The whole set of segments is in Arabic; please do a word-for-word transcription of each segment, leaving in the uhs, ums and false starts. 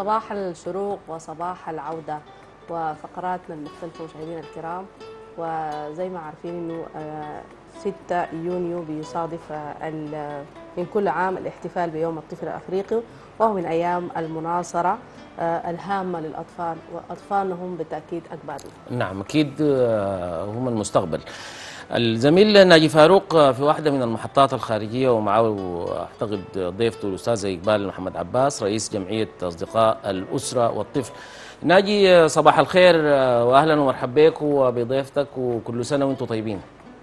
صباح الشروق وصباح العودة وفقراتنا المختلفة مشاهدينا الكرام. وزي ما عارفين انه ستة يونيو بيصادف من كل عام الاحتفال بيوم الطفل الافريقي، وهو من ايام المناصرة الهامة للاطفال، واطفالنا هم بالتاكيد اكبادنا. نعم اكيد هم المستقبل. الزميل ناجي فاروق في واحدة من المحطات الخارجية ومعه أعتقد ضيفته الأستاذة إقبال محمد عباس رئيس جمعية أصدقاء الأسرة والطفل. ناجي صباح الخير وأهلا ومرحبا بك وبضيفتك، وكل سنة وأنتم طيبين.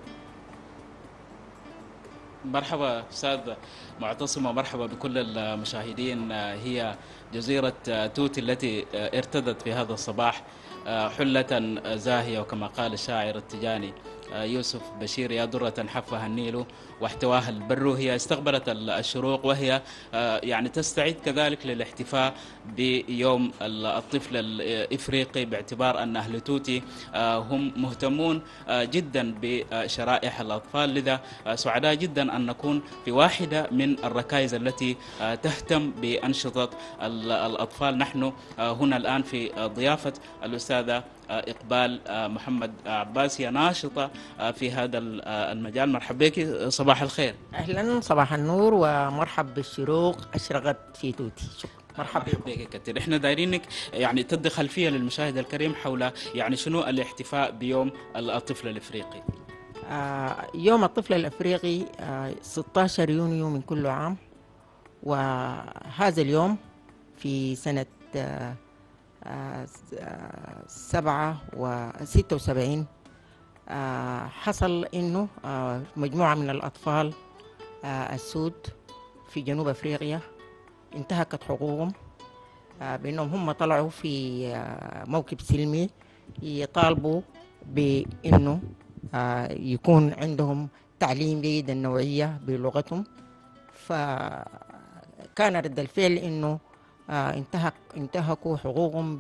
مرحبا أستاذ معتصم ومرحبا بكل المشاهدين. هي جزيرة توتي التي ارتدت في هذا الصباح حلة زاهية، وكما قال الشاعر التجاني يوسف بشير: يا درة حفها النيل واحتواها البر. هي استقبلت الشروق وهي يعني تستعد كذلك للاحتفاء بيوم الطفل الإفريقي، باعتبار أن أهل توتي هم مهتمون جدا بشرائح الأطفال، لذا سعداء جدا أن نكون في واحدة من الركائز التي تهتم بأنشطة الأطفال. نحن هنا الآن في ضيافة الأستاذة إقبال محمد عباس، هي ناشطة في هذا المجال. مرحبا بك، صباح الخير. أهلا، صباح النور ومرحب بالشروق أشرقت في توتي. شكرا، مرحبا بك كثير. احنا دايرينك يعني تدي خلفية للمشاهد الكريم حول يعني شنو الاحتفاء بيوم الطفل الإفريقي. آه يوم الطفل الأفريقي آه ستة عشر يونيو من كل عام، وهذا اليوم في سنة آه آه سبعة وستة وسبعين آه حصل إنه آه مجموعة من الأطفال آه السود في جنوب أفريقيا انتهكت حقوقهم آه بأنهم هم طلعوا في آه موكب سلمي يطالبوا بأنه آه يكون عندهم تعليم جيد النوعية بلغتهم. فكان رد الفعل إنه آه انتهك انتهكوا حقوقهم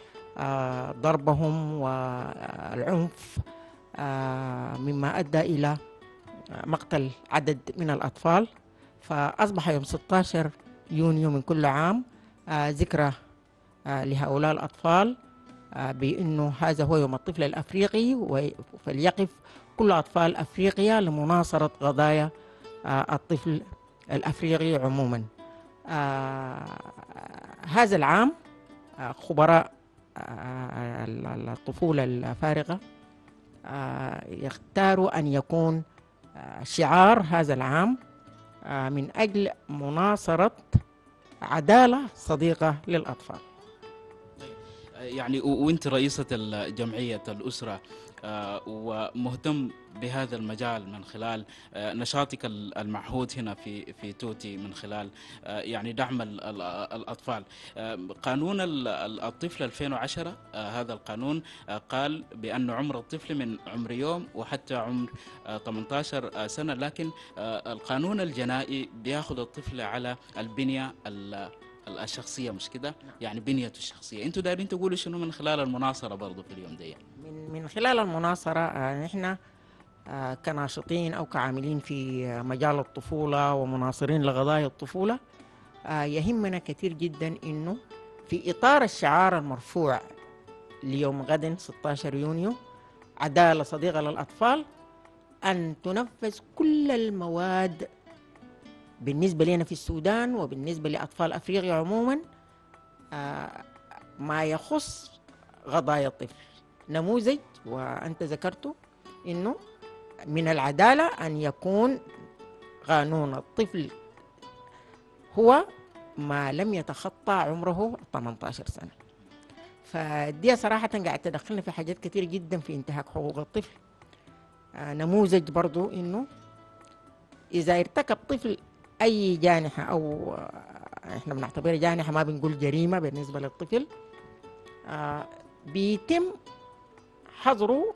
بضربهم والعنف، آه مما أدى إلى مقتل عدد من الأطفال. فأصبح يوم ستة عشر يونيو من كل عام آه ذكرى آه لهؤلاء الأطفال، آه بأنه هذا هو يوم الطفل الأفريقي، فليقف كل أطفال أفريقيا لمناصرة قضايا آه الطفل الأفريقي عموما. آه هذا العام آه خبراء آه الطفولة الفارغة آه يختاروا أن يكون آه شعار هذا العام آه من أجل مناصرة عدالة صديقة للأطفال. يعني وانت رئيسة جمعية الأسرة ومهتم بهذا المجال من خلال نشاطك المعهود هنا في في توتي، من خلال يعني دعم الأطفال. قانون الطفل ألفين وعشرة هذا القانون قال بأن عمر الطفل من عمر يوم وحتى عمر ثمانية عشر سنة، لكن القانون الجنائي بياخذ الطفل على البنية الشخصية، مش كده؟ يعني بنيته الشخصية. انتوا دايرين تقولوا شنو من خلال المناصرة برضو في اليوم ده؟ من من خلال المناصرة آه نحن آه كناشطين أو كعاملين في مجال الطفولة ومناصرين لقضايا الطفولة، آه يهمنا كثير جدا إنه في إطار الشعار المرفوع ليوم غد ستة عشر يونيو عدالة صديقة للأطفال، أن تنفذ كل المواد بالنسبة لنا في السودان وبالنسبة لأطفال أفريقيا عموما آه ما يخص قضايا الطفل. نموذج وأنت ذكرته إنه من العدالة أن يكون قانون الطفل هو ما لم يتخطى عمره ثمانية عشر سنة. فدي صراحة قاعد تدخلنا في حاجات كتير جدا في انتهاك حقوق الطفل. آه نموذج برضو إنه إذا ارتكب طفل أي جانحة أو إحنا بنعتبرها جانحة، ما بنقول جريمة بالنسبة للطفل، آه بيتم حظره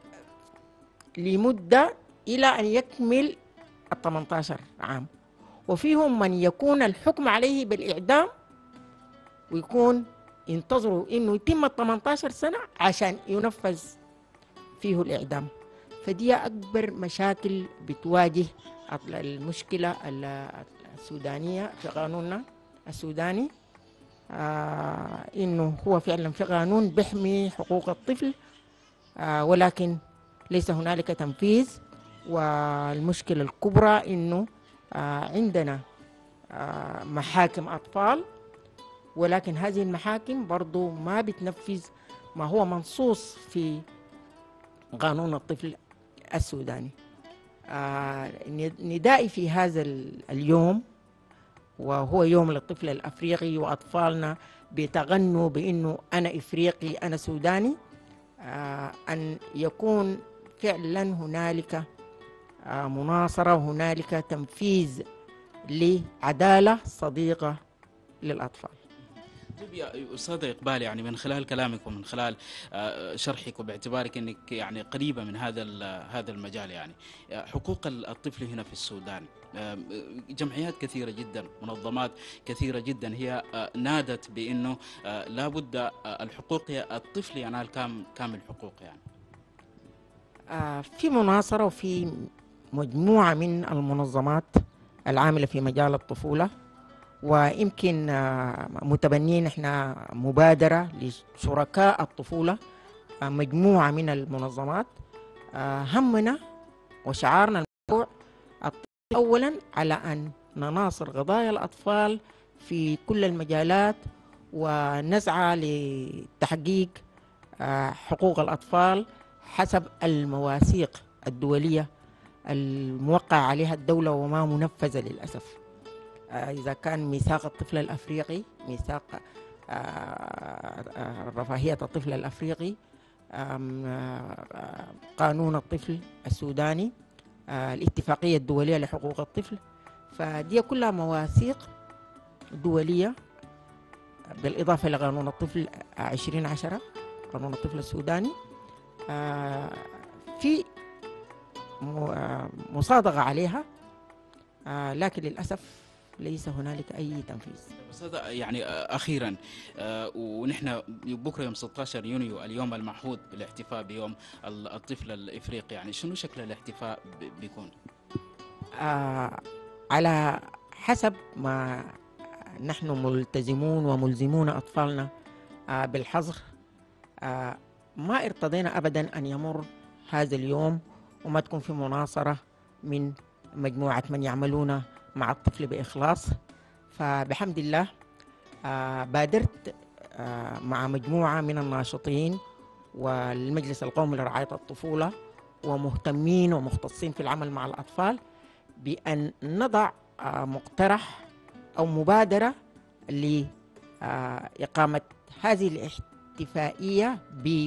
لمدة إلى أن يكمل ثمانية عشر عام، وفيهم من يكون الحكم عليه بالإعدام ويكون ينتظروا إنه يتم ثمانية عشر سنة عشان ينفذ فيه الإعدام. فدي أكبر مشاكل بتواجه المشكلة السودانية في قانوننا السوداني، آه إنه هو فعلا في قانون بيحمي حقوق الطفل، آه ولكن ليس هنالك تنفيذ. والمشكلة الكبرى إنه آه عندنا آه محاكم أطفال، ولكن هذه المحاكم برضو ما بتنفذ ما هو منصوص في قانون الطفل السوداني. آه ندائي في هذا اليوم، وهو يوم للطفل الأفريقي، وأطفالنا بيتغنوا بأنه أنا إفريقي أنا سوداني، آه أن يكون فعلا هنالك آه مناصرة وهنالك تنفيذ لعدالة صديقة للأطفال. طيب يا أستاذ إقبال، يعني من خلال كلامك ومن خلال شرحك وباعتبارك أنك يعني قريبة من هذا هذا المجال، يعني حقوق الطفل هنا في السودان، جمعيات كثيرة جدا، منظمات كثيرة جدا هي نادت بأنه لابد الحقوق الطفل ينال كامل حقوق. يعني في مناصرة وفي مجموعة من المنظمات العاملة في مجال الطفولة، ويمكن متبنين احنا مبادرة لشركاء الطفولة، مجموعة من المنظمات. همنا وشعارنا المشروع أولا على أن نناصر قضايا الأطفال في كل المجالات، ونسعى لتحقيق حقوق الأطفال حسب المواثيق الدولية الموقع عليها الدولة وما منفذة للأسف. إذا كان ميثاق الطفل الأفريقي، ميثاق رفاهية الطفل الأفريقي، قانون الطفل السوداني، الاتفاقية الدولية لحقوق الطفل، فدي كلها مواثيق دولية، بالإضافة لقانون الطفل عشرين عشرة، قانون الطفل السوداني، في مصادقة عليها، لكن للأسف ليس هنالك أي تنفيذ. أستاذ يعني أخيرا، ونحن بكرة يوم ستة عشر يونيو اليوم المعهود بالاحتفاء بيوم الطفل الإفريقي، يعني شنو شكل الاحتفاء بيكون؟ آه على حسب ما نحن ملتزمون وملزمون أطفالنا آه بالحظر، آه ما ارتضينا أبدا أن يمر هذا اليوم وما تكون في مناصرة من مجموعة من يعملون مع الطفل بإخلاص. فبحمد الله آه بادرت آه مع مجموعة من الناشطين والمجلس القومي لرعاية الطفولة ومهتمين ومختصين في العمل مع الأطفال بأن نضع آه مقترح أو مبادرة لإقامة هذه الاحتفائية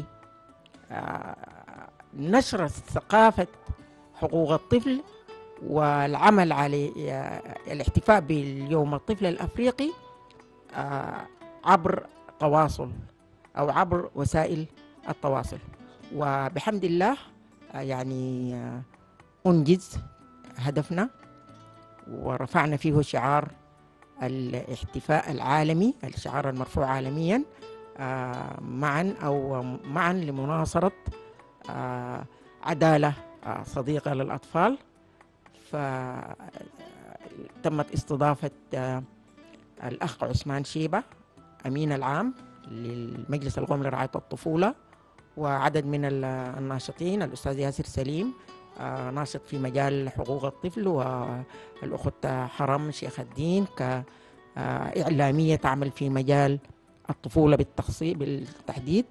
بنشر ثقافة حقوق الطفل والعمل على الاحتفاء باليوم الطفل الأفريقي عبر تواصل أو عبر وسائل التواصل. وبحمد الله يعني أنجز هدفنا ورفعنا فيه شعار الاحتفاء العالمي، الشعار المرفوع عالميا، معا أو معا لمناصرة عدالة صديقة للأطفال. فتمت استضافة الأخ عثمان شيبة أمين العام للمجلس القومي لرعاية الطفولة، وعدد من الناشطين، الأستاذ ياسر سليم ناشط في مجال حقوق الطفل، والأخت حرم شيخ الدين كإعلامية تعمل في مجال الطفولة بالتحديد.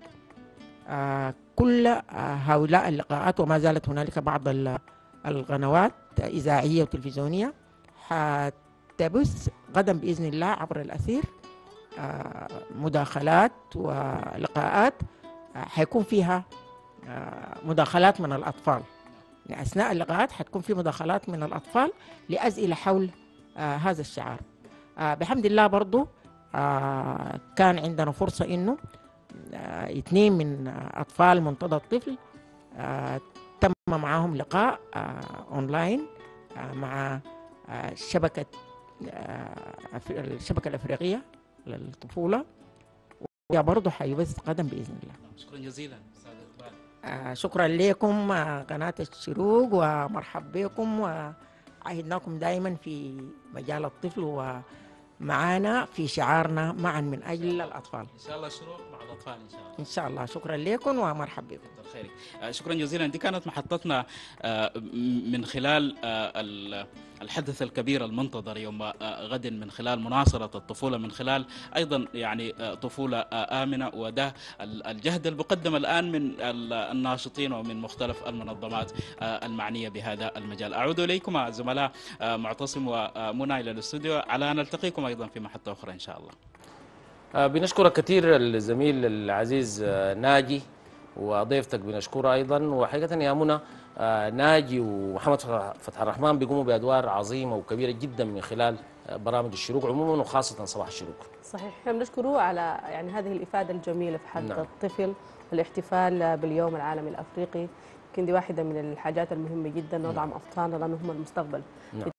كل هؤلاء اللقاءات، وما زالت هنالك بعض القنوات إذاعية وتلفزيونية حتبث غدا بإذن الله عبر الأثير مداخلات ولقاءات حيكون فيها مداخلات من الأطفال. أثناء اللقاءات حتكون في مداخلات من الأطفال لأسئلة حول هذا الشعار. بحمد الله برضو كان عندنا فرصة إنه اثنين من أطفال منتدى الطفل تم معهم لقاء أونلاين مع شبكة الشبكة الأفريقية للطفولة، وبرضه حيبث قدم بإذن الله. شكرا جزيلا أستاذ إقبال. شكرا لكم قناة الشروق، ومرحب بكم، وعهدناكم دائما في مجال الطفل معانا في شعارنا معا من أجل الأطفال. ان شاء الله شروق مع الاطفال ان شاء الله. إن شاء الله. شكرا لكم ومرحبا بكم. كتر خيرك. آه، شكرا جزيلا. دي كانت محطتنا آه، من خلال آه، ال- الحدث الكبير المنتظر يوم آه، غد، من خلال مناصرة الطفولة، من خلال أيضا يعني آه، طفولة آه، آمنة. وده ال- الجهد المقدم الآن من ال- الناشطين ومن مختلف المنظمات آه، المعنية بهذا المجال. أعود إليكم الزملاء آه، معتصم ومنى إلى الاستوديو على أن نلتقيكم أيضا في محطة أخرى إن شاء الله. آه، بنشكرك كثير الزميل العزيز آه، ناجي، وضيفتك بنشكرها ايضا. وحقيقه يا منى، آه، ناجي ومحمد فتح الرحمن بيقوموا بادوار عظيمه وكبيره جدا من خلال آه، برامج الشروق عموما، وخاصه صباح الشروق. صحيح، احنا بنشكره على يعني هذه الافاده الجميله في حق نعم. الطفل والاحتفال باليوم العالمي الافريقي. يمكن دي واحده من الحاجات المهمه جدا ندعم اطفالنا لانه هم المستقبل. نعم.